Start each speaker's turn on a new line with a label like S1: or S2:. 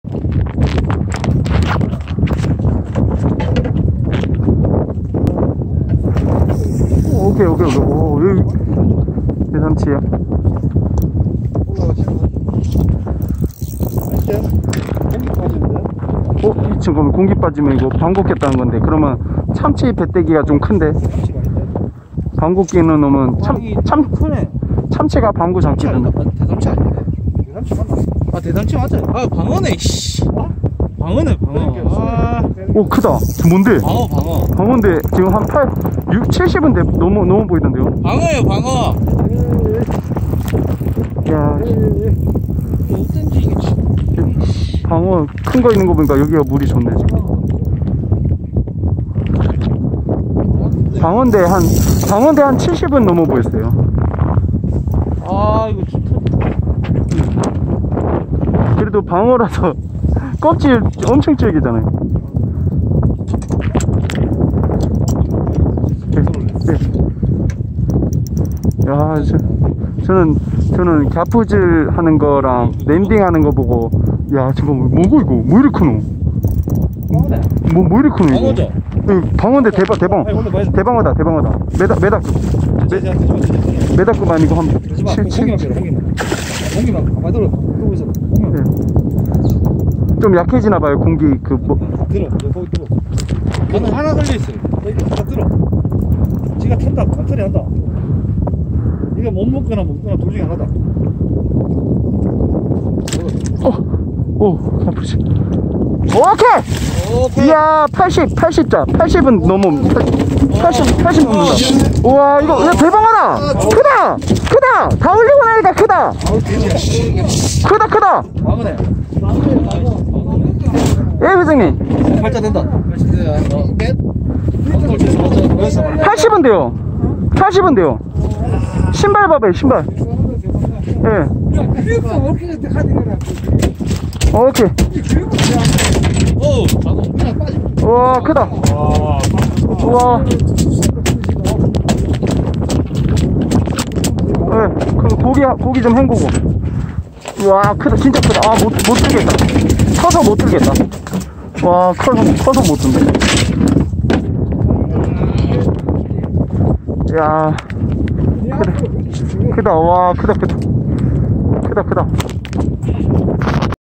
S1: 오케이. 오, 여기 대삼치야. 이 친구는 공기 빠지면 이거 방귀뀌었다는 건데, 그러면 참치 배때기가 좀 큰데. 방귀끼는 놈은 참치가 방구 잡기는.
S2: 대삼치 아니네. 대삼치 맞나? 아, 대삼치 맞아. 아, 방어네, 씨. 방어네, 방어.
S1: 오, 크다. 뭔데?
S2: 방어.
S1: 방어인데 지금 한 70은 너무 보이던데요?
S2: 방어예요, 방어.
S1: 야,
S2: 어쩐지 이게
S1: 방어 큰 거 있는 거 보니까 여기가 물이 좋네 지금. 방어인데 한 70은 넘어 보였어요.
S2: 아, 이거 진짜.
S1: 그래도 방어라서 껍질 엄청 질기잖아요. 야, 저는 갸푸질 하는 거랑 랜딩 하는 거 보고, 야, 잠깐만, 뭐고 이거? 뭐 이렇게 크노? 뭐 이렇게 크노 이거?
S2: 방어죠?
S1: 방어인데 대방어다. 메다급 아니고 한 7.
S2: 공기만 가만히 들어.
S1: 좀 약해지나봐요, 공기 그 뭐.
S2: 들어. 거기 들어. 저는 하나 걸려있어요. 다 들어. 지가 탄다. 간털이 한다. 이거 못 먹거나 둘 중에 하나다.
S1: 아프지. 오케이! 이야, 80자. 80은 넘어. 80 넘는다. 우와, 이거, 야, 대방어다! 크다! 다 올리고 나니까 크다! 크다!
S2: 방어네.
S1: 예, 회장님.
S2: 팔자 된다.
S1: 80은 돼요. 신발 봐봐요, 신발. 예. 오케이. 우와, 크다. 우와. 예, 그럼 고기 좀 헹구고. 우와, 크다, 진짜 크다. 아, 못 들겠다. 커서 못 들겠다. 와, 커서 못 든다. 야, 크다. 와, 크다.